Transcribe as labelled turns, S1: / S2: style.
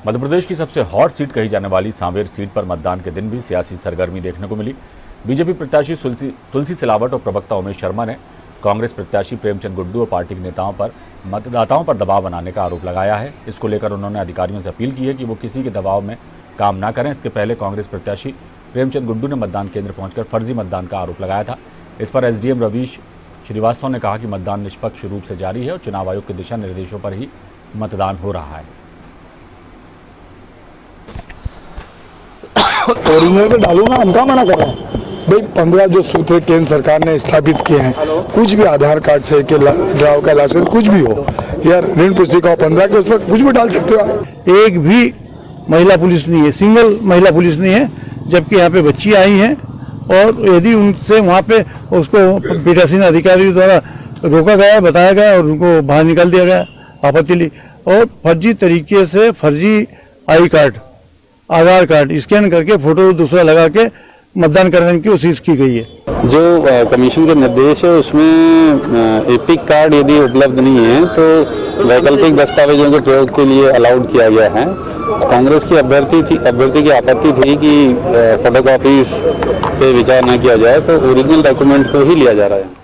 S1: मध्य प्रदेश की सबसे hot seat कही जाने वाली सांवेर सीट पर मतदान के दिन भी सियासी सरगर्मी देखने को मिली। बीजेपी प्रत्याशी तुलसी सिलावट और प्रवक्ता उमेश शर्मा ने कांग्रेस प्रत्याशी प्रेमचंद गुड्डू और पार्टी के नेताओं पर मतदाताओं पर दबाव बनाने का आरोप लगाया है। इसको लेकर उन्होंने अधिकारियों से अपील की है कि वो किसी के दबाव में काम ना करें। इसके पहले कांग्रेस प्रत्याशी प्रेमचंद गुड्डू ने मतदान केंद्र पहुंचकर फर्जी मतदान का आरोप लगाया था। इस पर एसडीएम रवीश श्रीवास्तव ने कहा कि मतदान निष्पक्ष रूप से जारी है और चुनाव आयोग के दिशा निर्देशों पर ही मतदान हो रहा है।
S2: ओरिजिनल पे डालो ना, हम कहाँ मना कर रहे हैं भाई। 15 जो सूत्र केंद्र सरकार ने स्थापित किए हैं, कुछ भी आधार कार्ड से के ड्राइवर का लाइसेंस कुछ भी हो या ऋण पुस्तिका 15 के, उस पर कुछ भी डाल सकते हो।
S3: एक भी महिला पुलिस नहीं है, सिंगल महिला पुलिस नहीं है, जबकि यहाँ पे बच्ची आई हैं और यदि उनसे वहाँ पे उसको पीठासीन अधिकारी द्वारा रोका गया, बताया गया और उनको बाहर निकाल दिया गया आपत्ति ली। और फर्जी तरीके से फर्जी I card, Aadhaar card scan करके फोटो दूसरा लगा के मतदान कराने की कोशिश की गई है।
S4: जो कमीशन के निर्देश है उसमें एपिक कार्ड यदि उपलब्ध नहीं है तो वैकल्पिक दस्तावेजों के प्रयोग के लिए अलाउड किया गया है। कांग्रेस की अभ्यर्थी की आपत्ति थी कि फोटोकॉपीज पे विचार न किया जाए, तो ओरिजिनल डॉक्यूमेंट को ही लिया जा रहा है।